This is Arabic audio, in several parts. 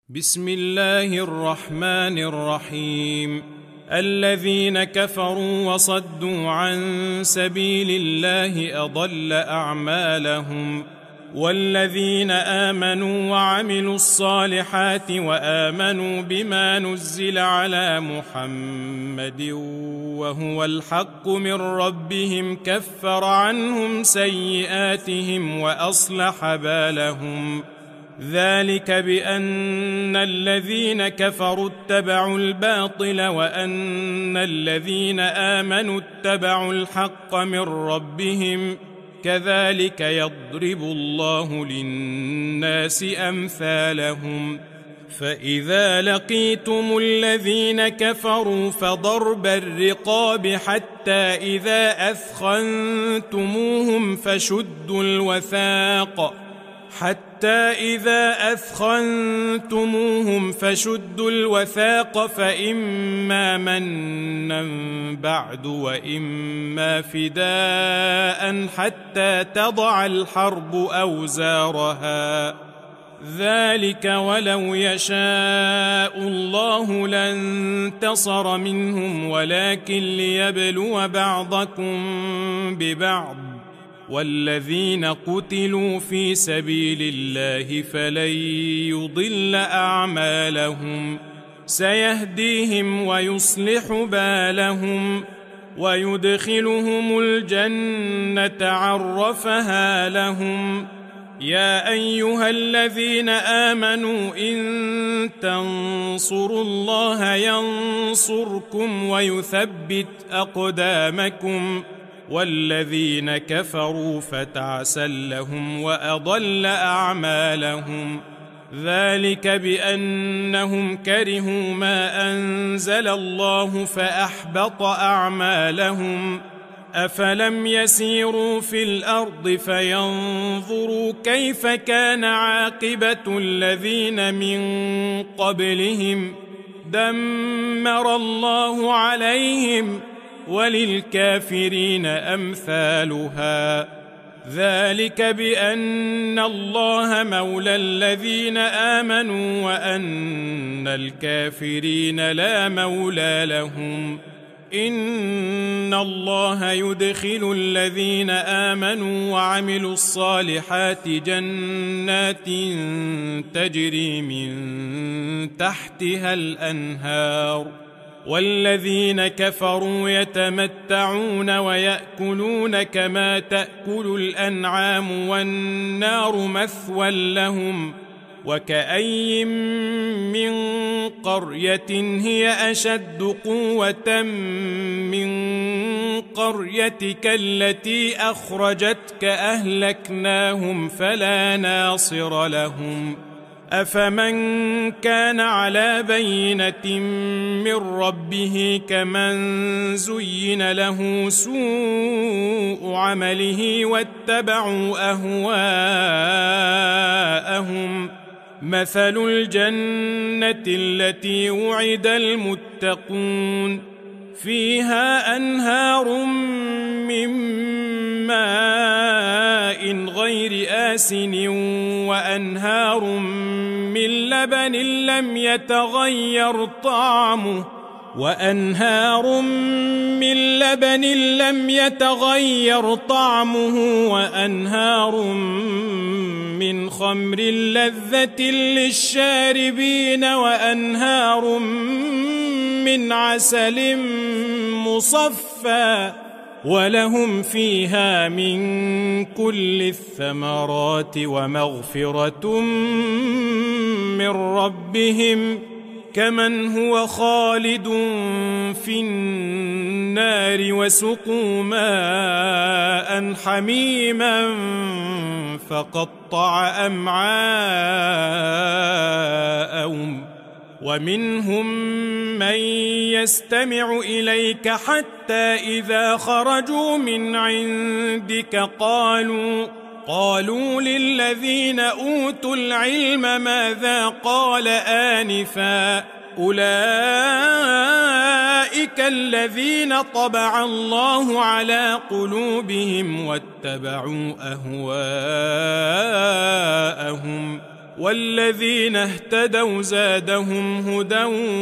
بسم الله الرحمن الرحيم. الذين كفروا وصدوا عن سبيل الله أضل أعمالهم، والذين آمنوا وعملوا الصالحات وآمنوا بما نزل على محمد وهو الحق من ربهم كفر عنهم سيئاتهم وأصلح بالهم. ذلك بأن الذين كفروا اتبعوا الباطل وأن الذين آمنوا اتبعوا الحق من ربهم، كذلك يضرب الله للناس أمثالهم. فإذا لقيتم الذين كفروا فضرب الرقاب حتى إذا أثخنتموهم فشدوا الوثاق فإما منا بعد وإما فداء حتى تضع الحرب أوزارها. ذلك ولو يشاء الله لانتصر منهم ولكن ليبلو بعضكم ببعض، والذين قتلوا في سبيل الله فلن يضل أعمالهم، سيهديهم ويصلح بالهم ويدخلهم الجنة عرفها لهم. يا أيها الذين آمنوا إن تنصروا الله ينصركم ويثبت أقدامكم، والذين كفروا فتعسا لهم وأضل أعمالهم. ذلك بأنهم كرهوا ما أنزل الله فأحبط أعمالهم. أفلم يسيروا في الأرض فينظروا كيف كان عاقبة الذين من قبلهم، دمر الله عليهم وللكافرين أمثالها. ذلك بأن الله مولى الذين آمنوا وأن الكافرين لا مولى لهم. إن الله يدخل الذين آمنوا وعملوا الصالحات جنات تجري من تحتها الأنهار، والذين كفروا يتمتعون ويأكلون كما تأكل الأنعام والنار مثوى لهم. وكأي من قرية هي أشد قوة من قريتك التي أخرجتك أهلكناهم فلا ناصر لهم. أفمن كان على بينة من ربه كمن زين له سوء عمله واتبعوا أهواءهم. مثل الجنة التي وعد المتقون فيها أنهار من ماء غير آسن وأنهار من لبن لم يتغير طعمه وأنهار من خمر لذة للشاربين وأنهار من عسل مصفى ولهم فيها من كل الثمرات ومغفرة من ربهم، كمن هو خالد في النار وسقوا ماء حميما فقطع أمعاءهم. ومنهم من يستمع إليك حتى إذا خرجوا من عندك قالوا للذين أوتوا العلم ماذا قال آنفا، أولئك الذين طبع الله على قلوبهم واتبعوا أهواءهم. والذين اهتدوا زادهم هدى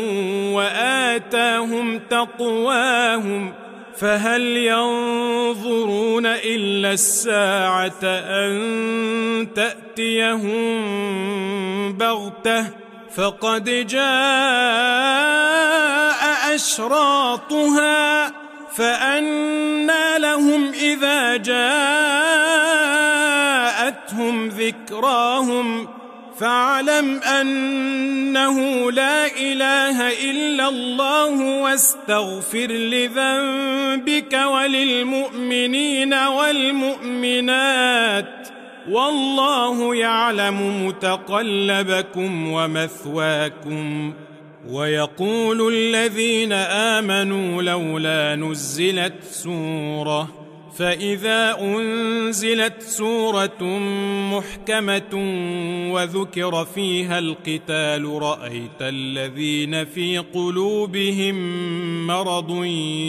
وآتاهم تقواهم فهل ينظرون إلا الساعة أن تأتيهم بغتة فقد جاء أشراطها فأنى لهم إذا جاءتهم ذكراهم فاعلم أنه لا إله إلا الله واستغفر لذنبك وللمؤمنين والمؤمنات والله يعلم متقلبكم ومثواكم. ويقول الذين آمنوا لولا نزلت سورة فإذا أنزلت سورة محكمة وذكر فيها القتال رأيت الذين في قلوبهم مرض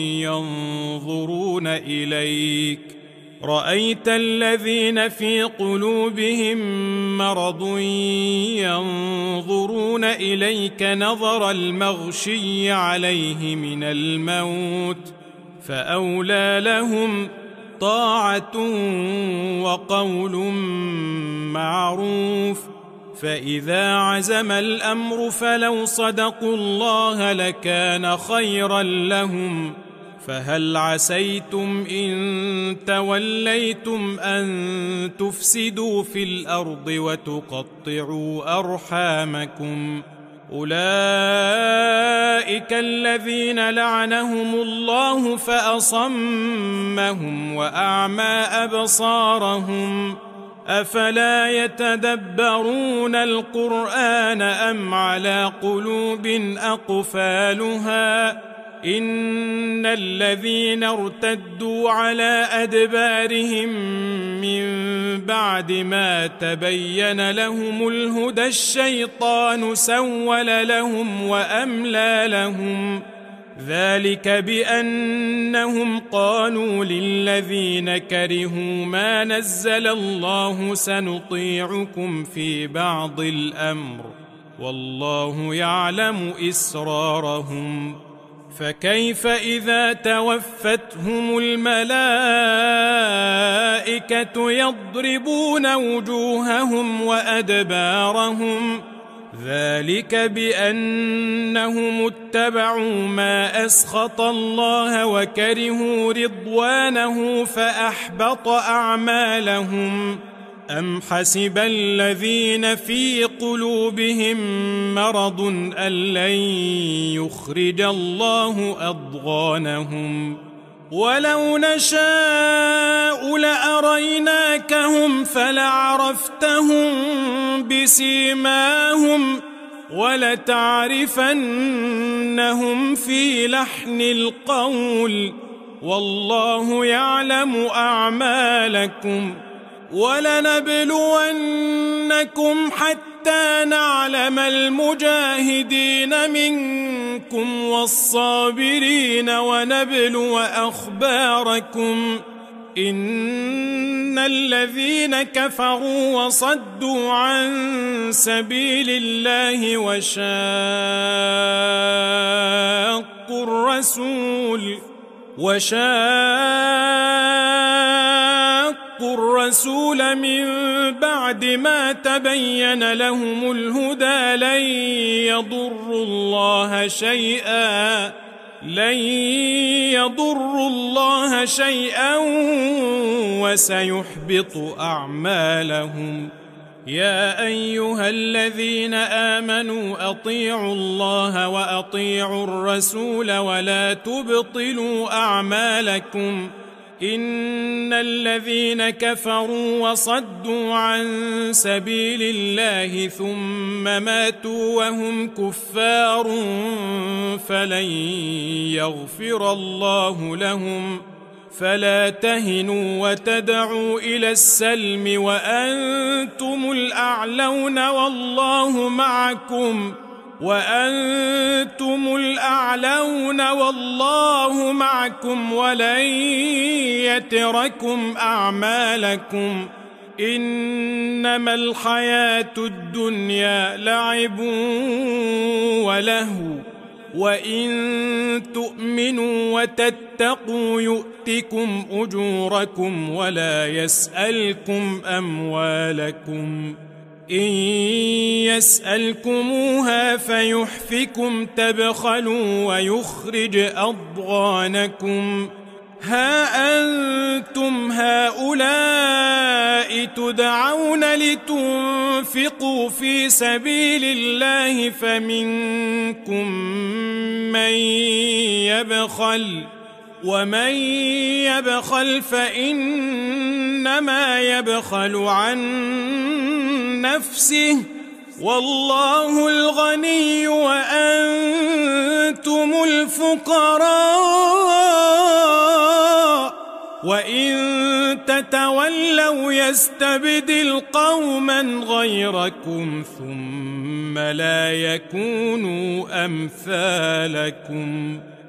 ينظرون إليك نظر المغشي عليه من الموت فأولى لهم طاعة وقول معروف. فإذا عزم الأمر فلو صدقوا الله لكان خيرا لهم فهل عسيتم إن توليتم أن تفسدوا في الأرض وتقطعوا أرحامكم أولئك الذين لعنهم الله فأصمهم وأعمى أبصارهم أفلا يتدبرون القرآن أم على قلوب أقفالها إن الذين ارتدوا على أدبارهم من بعد ما تبين لهم الهدى الشيطان سول لهم وأملى لهم ذلك بأنهم قالوا للذين كرهوا ما نزل الله سنطيعكم في بعض الأمر والله يعلم إسرارهم فكيف إذا توفتهم الملائكة يضربون وجوههم وأدبارهم ذلك بأنهم اتبعوا ما أسخط الله وكرهوا رضوانه فأحبط أعمالهم أم حسب الذين في قلوبهم مرض أن لن يخرج الله أضغانهم ولو نشاء لأريناكهم فلعرفتهم بسيماهم ولتعرفنهم في لحن القول والله يعلم أعمالكم ولنبلونكم حتى نعلم المجاهدين منكم والصابرين ونبلو أخباركم إن الذين كفروا وصدوا عن سبيل الله وشاقوا الرسول من بعد ما تبين لهم الهدى لن يضروا الله شيئا وسيحبط أعمالهم يا أيها الذين آمنوا أطيعوا الله وأطيعوا الرسول ولا تبطلوا أعمالكم إن الذين كفروا وصدوا عن سبيل الله ثم ماتوا وهم كفار فلن يغفر الله لهم فلا تهنوا وتدعوا إلى السلم وأنتم الأعلون والله معكم ولن يتركم أعمالكم إنما الحياة الدنيا لعب ولهو وإن تؤمنوا وتتقوا يؤتكم أجوركم ولا يسألكم أموالكم إن يسألكموها فيحفكم تبخلوا ويخرج أضغانكم ها أنتم هؤلاء تدعون لتنفقوا في سبيل الله فمنكم من يبخل ومن يبخل فإنما يبخل عن نفسه والله الغني وأنتم الفقراء وإن تتولوا يستبدل قوما غيركم ثم لا يكونوا أمثالكم